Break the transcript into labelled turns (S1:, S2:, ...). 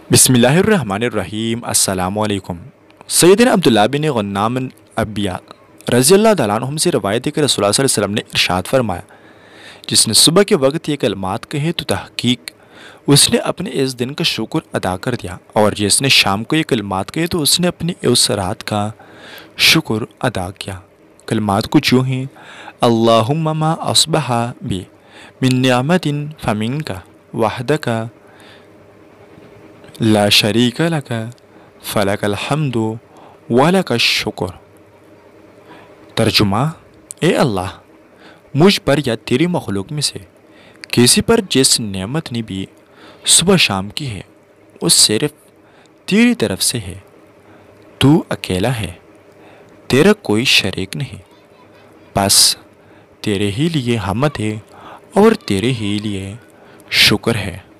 S1: بسم اللہ الرحمن الرحیم۔ السلام علیکم۔ سیدنا عبداللہ بن غنام ابیا رضی اللہ تعالیٰ عنہم سے روایت ہے کہ رسول اللہ صلی اللہ علیہ وسلم نے ارشاد فرمایا، جس نے صبح کے وقت یہ کلمات کہے تو تحقیق اس نے اپنے اس دن کا شکر ادا کر دیا، اور جس نے شام کو یہ کلمات کہے تو اس نے اپنی اس رات کا شکر ادا کیا۔ کلمات کچھ یوں ہیں: اللہم ما اصبح بی من نعمت فمنک وحدک لا شریک لک فلک الحمد ولک الشکر۔ ترجمہ: اے اللہ، مجھ پر یا تیری مخلوق میں سے کسی پر جس نعمت نے بھی صبح شام کی ہے، وہ صرف تیری طرف سے ہے۔ تو اکیلا ہے، تیرا کوئی شریک نہیں، بس تیرے ہی لیے حمد ہے اور تیرے ہی لیے شکر ہے۔